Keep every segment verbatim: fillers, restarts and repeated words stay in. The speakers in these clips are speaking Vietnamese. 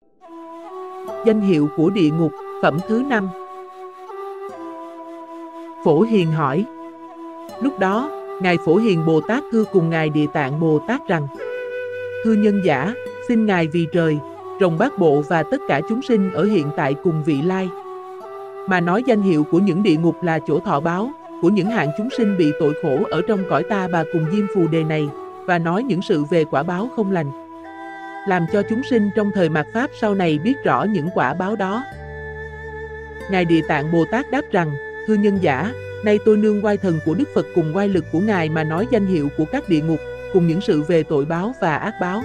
Danh hiệu của địa ngục, phẩm thứ năm. Phổ Hiền hỏi. Lúc đó, Ngài Phổ Hiền Bồ Tát thưa cùng Ngài Địa Tạng Bồ Tát rằng: Thưa nhân giả, xin Ngài vì trời, rồng bát bộ và tất cả chúng sinh ở hiện tại cùng vị lai, mà nói danh hiệu của những địa ngục là chỗ thọ báo của những hạng chúng sinh bị tội khổ ở trong cõi ta bà cùng Diêm Phù Đề này, và nói những sự về quả báo không lành, làm cho chúng sinh trong thời mạt Pháp sau này biết rõ những quả báo đó. Ngài Địa Tạng Bồ Tát đáp rằng: Thưa nhân giả, nay tôi nương oai thần của Đức Phật cùng oai lực của Ngài mà nói danh hiệu của các địa ngục, cùng những sự về tội báo và ác báo.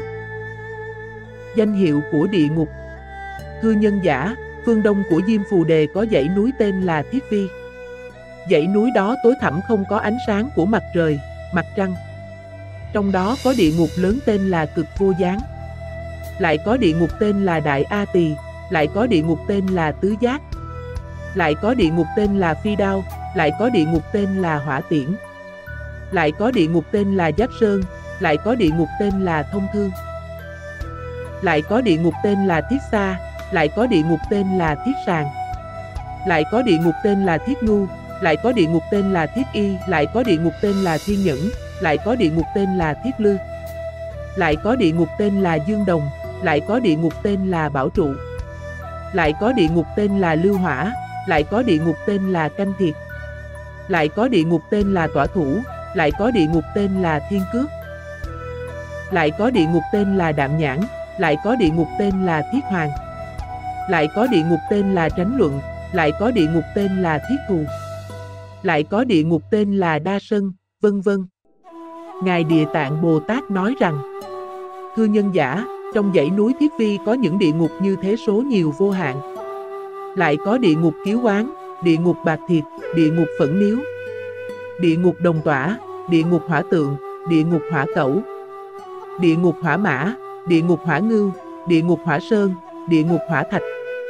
Danh hiệu của địa ngục. Thưa nhân giả, phương đông của Diêm Phù Đề có dãy núi tên là Thiết Vi. Dãy núi đó tối thẳm không có ánh sáng của mặt trời, mặt trăng. Trong đó có địa ngục lớn tên là Cực Vô Gián. Lại có địa ngục tên là Đại A Tỳ, lại có địa ngục tên là Tứ Giác, lại có địa ngục tên là Phi Đao, lại có địa ngục tên là Hỏa Tiễn, lại có địa ngục tên là Giáp Sơn, lại có địa ngục tên là Thông Thương, lại có địa ngục tên là Thiết Sa, lại có địa ngục tên là Thiết Sàng, lại có địa ngục tên là Thiết Ngu, lại có địa ngục tên là Thiết Y, lại có địa ngục tên là Thiên Nhẫn, lại có địa ngục tên là Thiết Lư, lại có địa ngục tên là Dương Đồng, lại có địa ngục tên là Bảo Trụ, lại có địa ngục tên là Lưu Hỏa, lại có địa ngục tên là Canh Thiệt, lại có địa ngục tên là Tỏa Thủ, lại có địa ngục tên là Thiên Cước, lại có địa ngục tên là Đạm Nhãn, lại có địa ngục tên là Thiết Hoàng, lại có địa ngục tên là Tránh Luận, lại có địa ngục tên là Thiết Thù, lại có địa ngục tên là Đa Sân, vân vân. Ngài Địa Tạng Bồ Tát nói rằng: Thưa nhân giả, trong dãy núi Thiết Vi có những địa ngục như thế số nhiều vô hạn. Lại có địa ngục Kiếu Oán, địa ngục Bạc Thiệt, địa ngục Phẫn Niếu, địa ngục Đồng Tỏa, địa ngục Hỏa Tượng, địa ngục Hỏa Cẩu, địa ngục Hỏa Mã, địa ngục Hỏa Ngưu, địa ngục Hỏa Sơn, địa ngục Hỏa Thạch,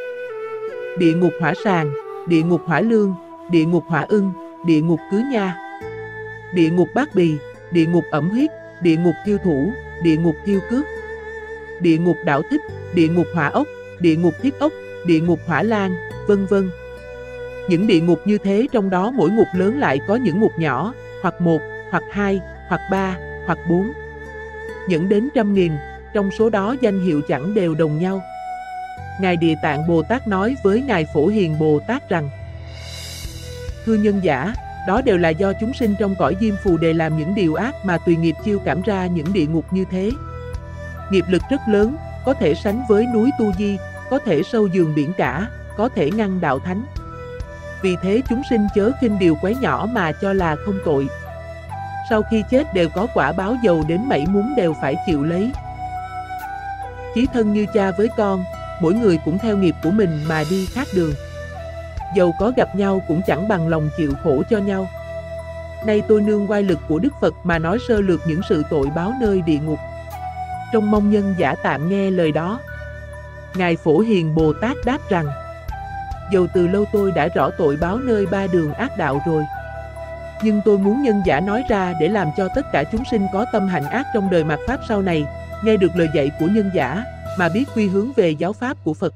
địa ngục Hỏa Sàng, địa ngục Hỏa Lương, địa ngục Hỏa Ưng, địa ngục Cứ Nha, địa ngục Bát Bì, địa ngục Ẩm Huyết, địa ngục Thiêu Thủ, địa ngục Thiêu Cước, địa ngục Đảo Thích, địa ngục Hỏa Ốc, địa ngục Thiết Ốc, địa ngục Hỏa Lan, vân vân. Những địa ngục như thế trong đó mỗi ngục lớn lại có những ngục nhỏ, hoặc một, hoặc hai, hoặc ba, hoặc bốn, dẫn đến trăm nghìn, trong số đó danh hiệu chẳng đều đồng nhau. Ngài Địa Tạng Bồ Tát nói với Ngài Phổ Hiền Bồ Tát rằng: Thưa nhân giả, đó đều là do chúng sinh trong cõi Diêm Phù Đề làm những điều ác mà tùy nghiệp chiêu cảm ra những địa ngục như thế. Nghiệp lực rất lớn, có thể sánh với núi Tu Di, có thể sâu giường biển cả, có thể ngăn đạo thánh. Vì thế chúng sinh chớ khinh điều quấy nhỏ mà cho là không tội. Sau khi chết đều có quả báo giàu đến mảy muốn đều phải chịu lấy. Chí thân như cha với con, mỗi người cũng theo nghiệp của mình mà đi khác đường. Dầu có gặp nhau cũng chẳng bằng lòng chịu khổ cho nhau. Nay tôi nương oai lực của Đức Phật mà nói sơ lược những sự tội báo nơi địa ngục. Trong mong nhân giả tạm nghe lời đó. Ngài Phổ Hiền Bồ Tát đáp rằng: Dầu từ lâu tôi đã rõ tội báo nơi ba đường ác đạo rồi, nhưng tôi muốn nhân giả nói ra để làm cho tất cả chúng sinh có tâm hành ác trong đời mạt Pháp sau này, nghe được lời dạy của nhân giả, mà biết quy hướng về giáo Pháp của Phật.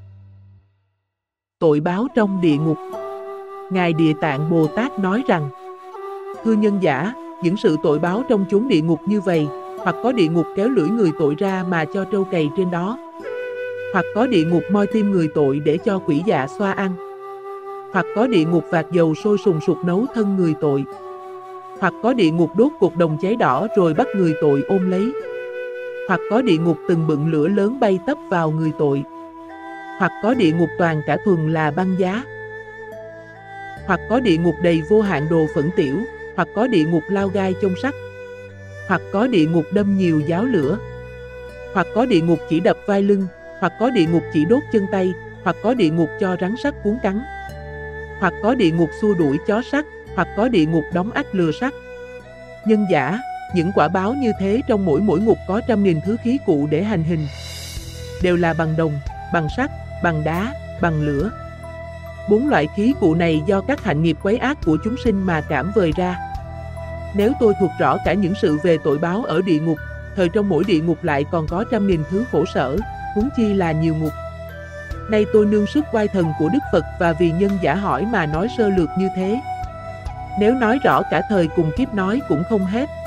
Tội báo trong địa ngục. Ngài Địa Tạng Bồ Tát nói rằng: Thưa nhân giả, những sự tội báo trong chốn địa ngục như vậy, hoặc có địa ngục kéo lưỡi người tội ra mà cho trâu cày trên đó, hoặc có địa ngục moi tim người tội để cho quỷ dạ xoa ăn, hoặc có địa ngục vạc dầu sôi sùng sục nấu thân người tội, hoặc có địa ngục đốt cột đồng cháy đỏ rồi bắt người tội ôm lấy, hoặc có địa ngục từng bựng lửa lớn bay tấp vào người tội, hoặc có địa ngục toàn cả thuần là băng giá, hoặc có địa ngục đầy vô hạn đồ phẫn tiểu, hoặc có địa ngục lao gai chông sắt, hoặc có địa ngục đâm nhiều giáo lửa, hoặc có địa ngục chỉ đập vai lưng, hoặc có địa ngục chỉ đốt chân tay, hoặc có địa ngục cho rắn sắt cuốn cắn, hoặc có địa ngục xua đuổi chó sắt, hoặc có địa ngục đóng ách lừa sắt. Nhân giả, những quả báo như thế trong mỗi mỗi ngục có trăm nghìn thứ khí cụ để hành hình, đều là bằng đồng, bằng sắt, bằng đá, bằng lửa. Bốn loại khí cụ này do các hạnh nghiệp quấy ác của chúng sinh mà cảm vời ra. Nếu tôi thuộc rõ cả những sự về tội báo ở địa ngục, thời trong mỗi địa ngục lại còn có trăm nghìn thứ khổ sở, huống chi là nhiều ngục. Nay tôi nương sức oai thần của Đức Phật và vì nhân giả hỏi mà nói sơ lược như thế. Nếu nói rõ cả thời cùng kiếp nói cũng không hết.